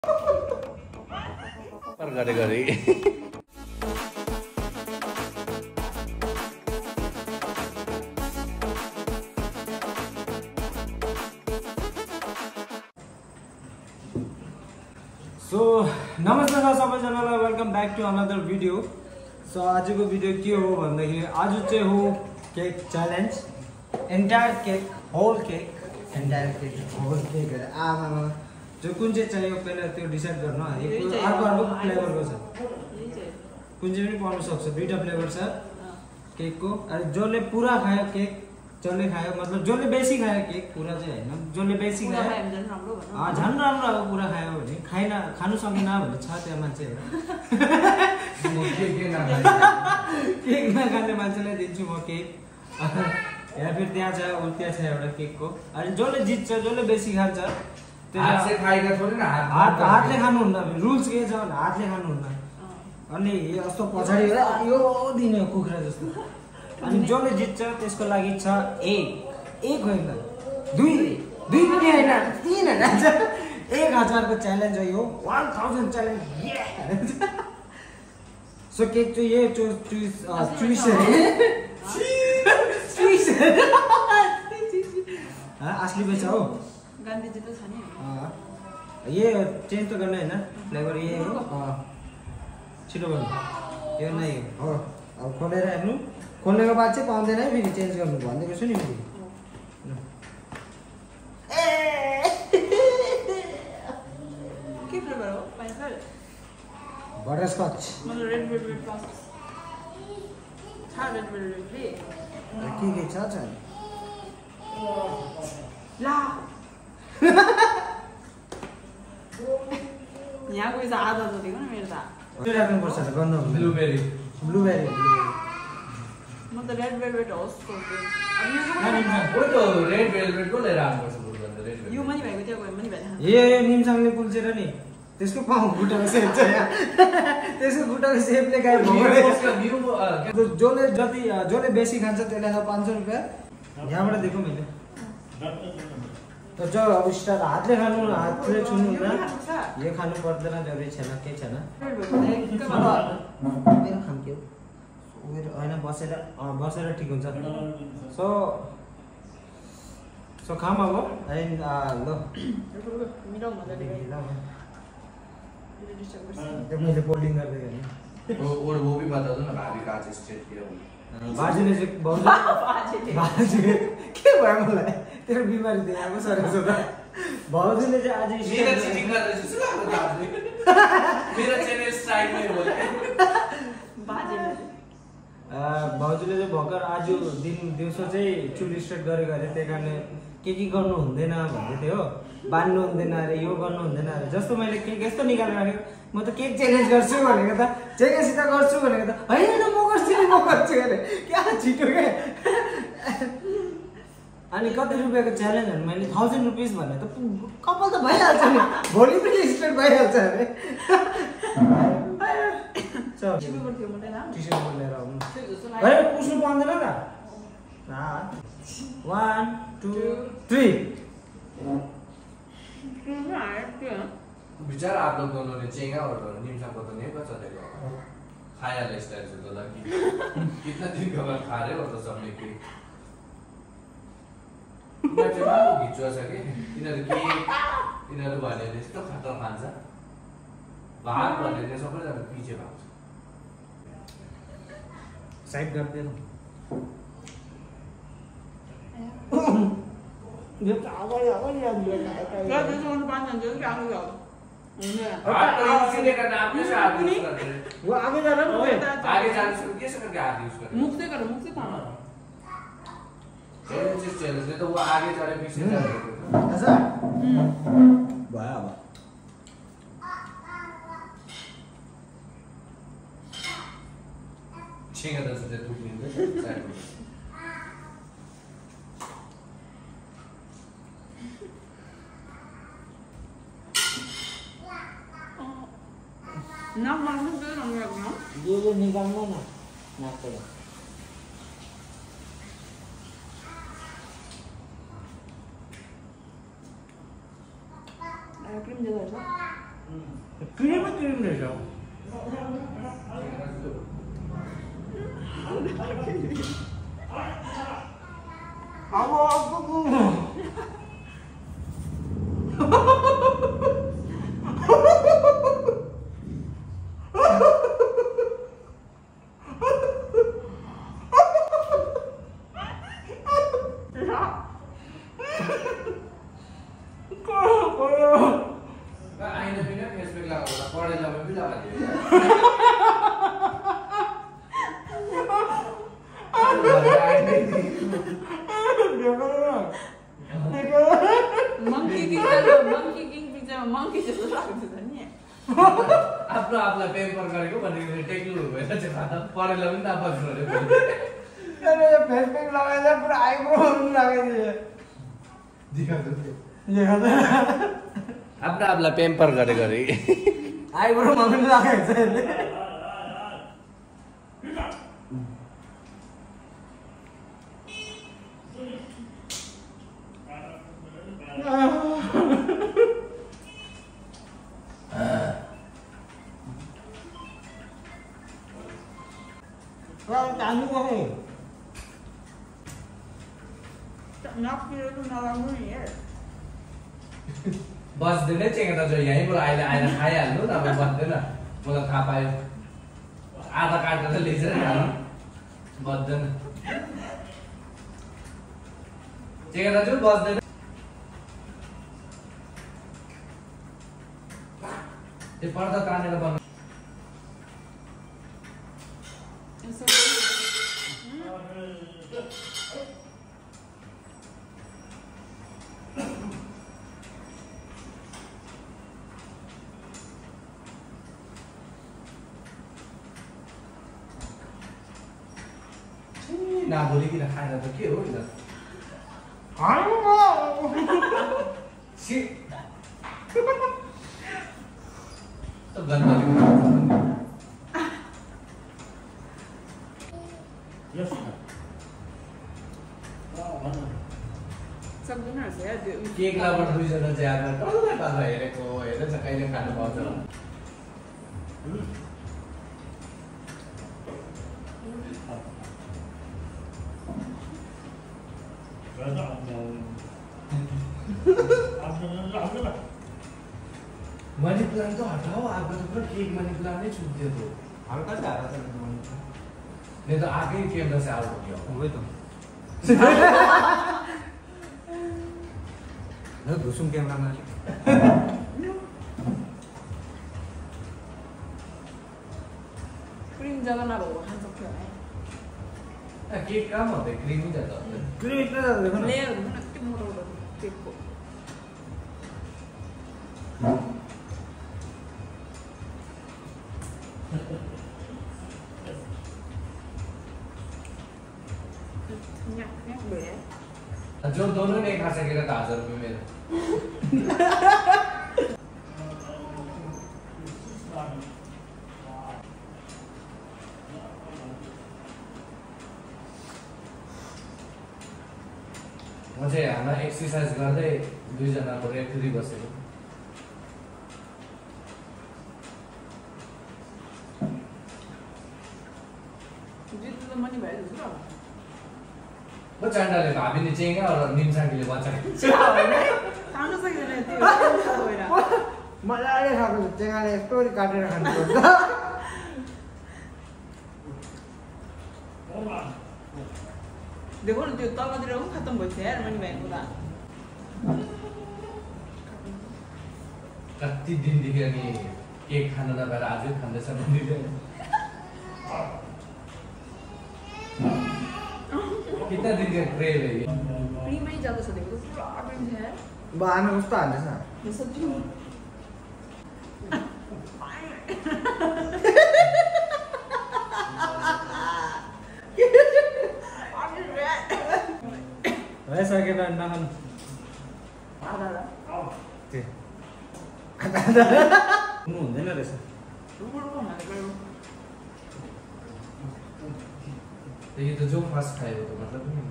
पर गरे गरे सो नमस्कार सबैजनालाई welcome back to another video. So आजको भिडियो के हो भन्दाखेरि आज चाहिँ हो cake challenge. Entire cake whole cake आमा जो कुन चाहिँ चाहियो पहिला त्यो डिसाइड गर्नु। अर्को अर्को फ्लेभरको छ, कुन चाहिँ पनि पाउन सक्छ। दुईटा फ्लेभर छ केकको। अनि जसले पुरा खायो केक जसले खायो मतलब जसले बेसी खायो केक, पुरा चाहिँ होइन, जसले बेसी खायो झन् राम्रो अब पुरा खायो भने। खानु सकेन भने छ त्यहाँ मान्छे केक नखाने मान्छेलाई दिन्छु म केक। या फिर त्यहाँ छ त्यहाँ छ एउटा केकको। अनि जसले जित्छ जसले बेसी खान्छ हातले खानुहुन्न। रुल्स के छ भने हातले खानुहुन्न। अनि यस्तो पछाडि यो दिने कुखुरा जस्तो। अनि जसले जित्छ त्यसको लागि छ एक होइन दुई पनि होइन 3000 1000को च्यालेन्ज हो यो। 1000 च्यालेन्ज। सो केक चाहिँ ये चुइस असली बेचा हो गान्धीजी त छ नि। ये चेन्ज त गर्ने होइन, फ्लेभर ये हो। छिटो गर्नु यो नै हो। अब खोलेर हेर्नु, खोलेको बाद चाहिँ पाउँदैन है फेरि चेन्ज गर्नु भनेको छु नि फेरि। के फ्लेभर हो? पाइनएप्पल, बटरस्कच, मतलब रेड वेलवेट पास छ। रेड वेलवेट के छ ला यहाँ कोही छ आधा जतिको न मेरो त। राख्नुपर्छ गर्नु। ब्लुबेरी म त रेड वेलवेट होस् सोच्दै। रेड वेलवेट को लिएर आउनुपर्छ यो मनी भएको थियो कोही मनी भाइ। ए निमसँगले कुल्चेर नि त्यसको पाउ खुट्टाको सेप छ यहाँ। त्यसको खुट्टाको सेपले गाई जसले बेसी खान्छ त्यसलाई 500 रुपियाँ। यहाँबाट देखो मैले तो जो अब स्टार्ट हातले खानु, हातले छुनु हुँदैन। यो खानु पर्दैन, जरुरी छैन, केही छैन। मेरो खाम के हो होइन, बसेर ठिक हुन्छ। सो खाम अब। एन्ड ल मैले फोल्डिङ गर्दै गर्ने। और वो भी बता दो ना भाभी का आज स्टेट किया हो। बाजुले चाहिँ बाजु के भयो मलाई तेरो बिमारी देखाएको सरेको त। भाउजूले चाहिँ आज मेरो चिटिङ गर्दैछ सुला हो दाजु। मेरो च्यानल स्ट्राइकमै हो। भाउजूले चाहिँ भर्खर आज दिउँसो चाहिँ चुल स्ट्रेट गरेको अरे। त्यही कारणले के गर्नु हुँदैन भन्दै थियो हो। बान्नु हुँदैन अरे, यो गर्नु हुँदैन अरे। जस्तो मैले केक यस्तो निकालेर राखेको, म त केक च्यालेन्ज गर्छु भनेको त, जेकासित गर्छु भनेको त होइन म गर्छु अरे। क्या छिटो क्या। अनि कति रुपियाँको च्यालेन्ज भने मैले 1000 रुपिस भने त कपाल त भइहाल्छ नि, भोलि पनि स्ट्रेट भइहाल्छ अरे। टिसर्ट लिएर आउनु पुस्नु पाउँदैन त। 1 2 3 बिचारा आप लोग दोनों ने चेंगा और निमसा को तो नहीं बचा देगा। खाया ले स्टाइल से तो लगी कितना दिन का बाद खा रहे हो तो सब ने केक मैं चला वो खिचवा सके इन्हें वाले ने तो खाता खांसा बाहर वाले ने सब लोग पीछे भाग साइड कर दे। ये तो आगे यार क्या जैसे उन 5 जन जो क्या हो गया आप तो इसीलिए का नाम कैसे आप यूज करते हैं? वो आगे जा रहा है, आगे जाने से कैसे करके आप यूज करते हैं? मुख से करो, मुख से खाना। चैलेंज तो वो आगे जा रहे पीछे जा रहे। ऐसा? वाह वाह। छेंगा दस से टूट नहीं दे। ना मालूम तो नहीं है ना। ये निकालना ना नाक पे। क्रीम ज्यादा है। क्रीम रहेछ आइना बिना फेसबुक लगाउँदा पढेलामा पनि लगाइदियो monkey king picture monkey जस्तो लाग्छ नि आफ्नो आफूलाई पेम्पर गरेको भन्ने टेक्नु भएन चाहिँ खाता पढेला पनि नापास गरे फेसबुक लगाइदिए पुरा आइब्रो लगाइदिए आफ्नो आफूलाई पेम्पर गरे गरे आइब्रोमा पनि लगाएको छ यसले बस्दैन चेकेर जो यहीँबाट अहिले आएर खाइहाल्नु नभए बस्दैन मलाई थाहा पायो आधा काटेर लिएर खानु बस्दैन चेकेर दाजु बस्दैन त्यो पर्दा तानेर बन्नु नबोलिकन खाएर त के हो नि त केक लाबाट दुईजना चाहिँ आएर कसलाई कसलाई हेरेको हेरेछ कहिले खानु पाउँछ मनी प्लांट तो हटाओ आप तो पूरा केक मनी प्लांट नहीं छूटते तो हल्का से आ रहा था नहीं तो आगे ही कैमरा से आउट हो गया वही तो न घुसुम कैमरा में क्रीम जगह ना बाबू खान सक्यो है केक काम होता है क्रीम ही ज्यादा होता है क्रीम इतना ज्यादा देखो ना लेयर हुँदैन कति मोटो मोटो केकको जो दोनों नहीं खा सकेगा तो 1000 रुपये मेरा मुझे यहाँ एक्सरसाइज गर्दै दुईजनाको रेफ्री बसेको जित्नु त मनी भयो जस्तो वो चांडाले भाभी ने चेंगा और निमसाकीले बचा खानु सकिँदैन त्यो भएर मजाले खाएको चेगाले स्टोरी काटेर खानुपर्छ देखो न त्यो तलतिर पनि खत्तम भइसक्यो यार मनी भाइको त कति दिनदेखि अनि केक खान नपाएर आजै खाँदैछ मनीले कितना दिन का क्रेव है ये क्रीमै ज्यादा छ देखो पुरा क्रीम छ यार बाहना कस्तो हाल्दैछ यो सब्जी भइसकेन नखानु आधा हुँदैन रहेछ तो ये तो जो फास्ट खाएगा तो मतलब नहीं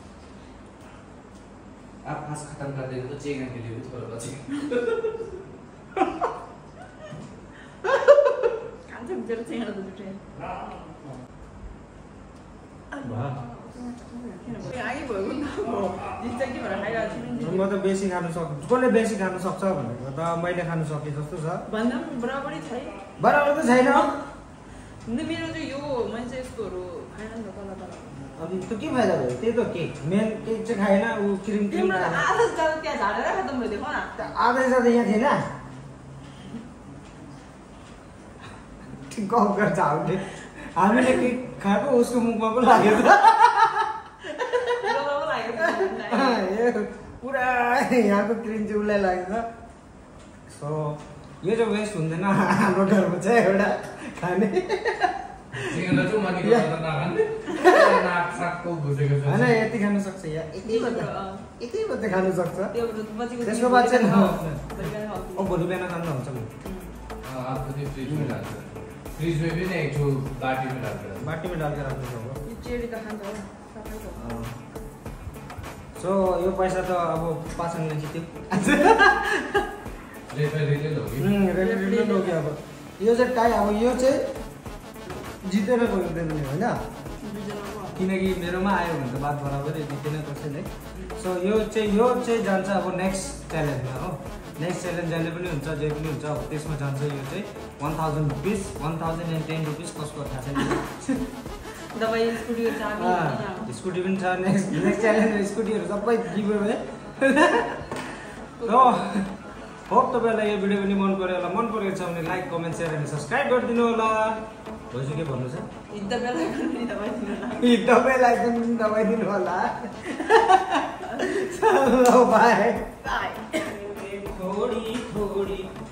आप फास्ट खत्म कर देंगे तो चेंगा के लिए भी थोड़ा बचेगा तेरो चाहिँ एउटा जुटे आगे भयो नि त जित्छ कि भनेर खाइरहेको छु नि म त बेसी खानु सक्छु कसले बेसी खानु सक्छ भनेको त मैले खानु सके जस्तो छ भन्दा पनि बराबरै छ है बराबर त छैन मेरो चाहिँ यो मान्छे यस्तोहरू खाएन नि त तल अनि त्यो के फाइदा भयो त्यही त केक मेन केक चाहिँ खाएन ऊ क्रिम क्रिम तिम्रो आधा ज्यादा त्यहाँ झारेर खतम भयो देखो न आधै ज्यादा यहाँ थिएन गफ गर्छ हामीले हामीले केक खाएको उसको मुखमा पो लाग्यो पुरा यहाँको क्रिम चाहिँ उसलाई लाग्यो सो यो चाहिँ वेस्ट हुँदैन हाम्रो घरमा चाहिँ एउटा खाने होइन यति खानु सक्छ यहाँ यति मात्रै खानु सक्छ त्यसको बाद चाहिँ भोलि बिहान खानु हुन्छ फ्रिज में भी नहीं जो बाटी में डाल कर राख्नु सक्छ यो चेरी त खान्छ हो सो यो पैसा त अब पाचन मान्छे त्यो रेले लोग्यो अब यो चाहिँ टाइ अब यो चाहिँ जितेर गयो देख्ने होइन किनकि मेरोमा आयो भने त बात बराबर जितेन कसैले सो यो चाहिँ जान्छ अब नेक्स्ट च्यालेन्जमा हो नेक्स्ट च्यालेन्ज जहिले पनि हुन्छ जे पनि हुन्छ अब त्यसमा जान्छ यो चाहिँ 1000 रुपिस 1010 रुपिस कसको थाहा छैन स्कुटी पनि छ नेक्स्ट च्यालेन्ज स्कुटीहरू सबै गिभअवे होप तपाईँलाई यो भिडियो पनि मन पऱ्यो होला मन परेको छ भने लाइक कमेन्ट सेयर अनि सब्सक्राइब गरिदिनु होला भोइस के भन्नु छ दबाईलाई पनि दबाइदिनु होला बाई थोडी